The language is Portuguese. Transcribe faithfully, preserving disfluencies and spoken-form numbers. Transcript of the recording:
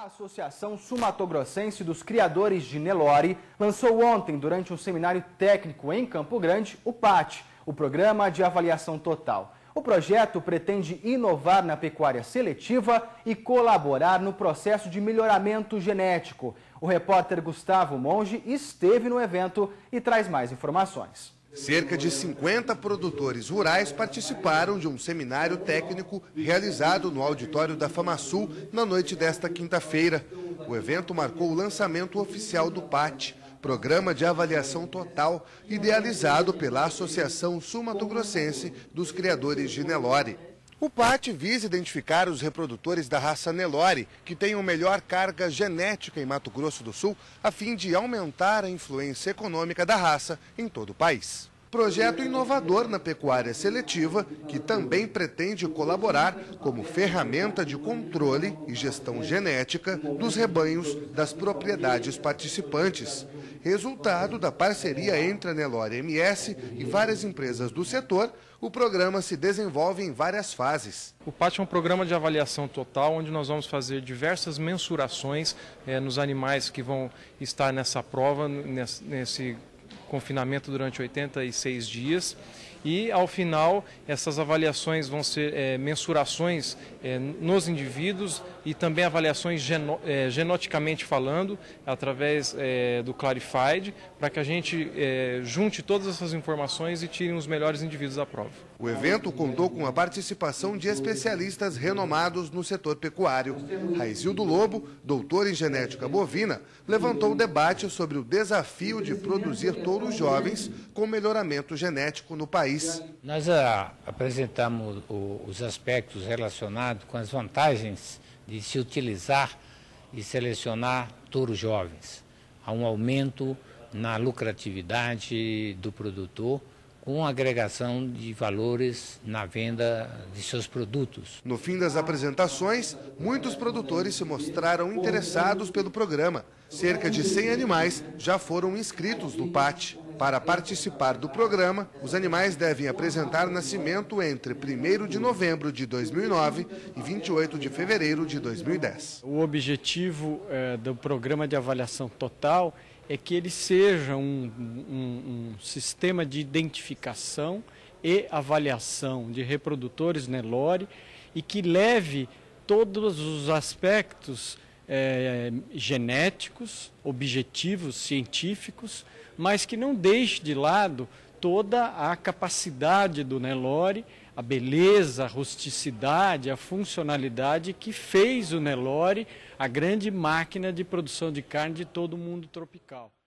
Associação Sul-Mato-Grossense dos Criadores de Nelore lançou ontem, durante um seminário técnico em Campo Grande, o P A T, o Programa de Avaliação Total. O projeto pretende inovar na pecuária seletiva e colaborar no processo de melhoramento genético. O repórter Gustavo Monge esteve no evento e traz mais informações. Cerca de cinquenta produtores rurais participaram de um seminário técnico realizado no auditório da FamaSul na noite desta quinta-feira. O evento marcou o lançamento oficial do P A T, Programa de Avaliação Total, idealizado pela Associação Sul-Mato-Grossense dos Criadores de Nelore. O P A T visa identificar os reprodutores da raça Nelore, que tenham melhor carga genética em Mato Grosso do Sul, a fim de aumentar a influência econômica da raça em todo o país. Projeto inovador na pecuária seletiva, que também pretende colaborar como ferramenta de controle e gestão genética dos rebanhos das propriedades participantes. Resultado da parceria entre a Nelore M S e várias empresas do setor, o programa se desenvolve em várias fases. O P A T é um programa de avaliação total, onde nós vamos fazer diversas mensurações é, nos animais que vão estar nessa prova, nesse, nesse confinamento durante oitenta e seis dias. E, ao final, essas avaliações vão ser é, mensurações é, nos indivíduos e também avaliações geno, é, genoticamente falando, através é, do Clarified, para que a gente é, junte todas essas informações e tire os melhores indivíduos da prova. O evento contou com a participação de especialistas renomados no setor pecuário. Raizildo Lobo, doutor em genética bovina, levantou o debate sobre o desafio de produzir touros jovens com melhoramento genético no país. Nós a, apresentamos o, os aspectos relacionados com as vantagens de se utilizar e selecionar touros jovens. Há um aumento na lucratividade do produtor, com agregação de valores na venda de seus produtos. No fim das apresentações, muitos produtores se mostraram interessados pelo programa. Cerca de cem animais já foram inscritos no P A T. Para participar do programa, os animais devem apresentar nascimento entre primeiro de novembro de dois mil e nove e vinte e oito de fevereiro de dois mil e dez. O objetivo eh, do Programa de Avaliação Total é que ele seja um, um, um sistema de identificação e avaliação de reprodutores Nelore e que leve todos os aspectos é, genéticos, objetivos, científicos, mas que não deixe de lado toda a capacidade do Nelore, a beleza, a rusticidade, a funcionalidade que fez o Nelore a grande máquina de produção de carne de todo o mundo tropical.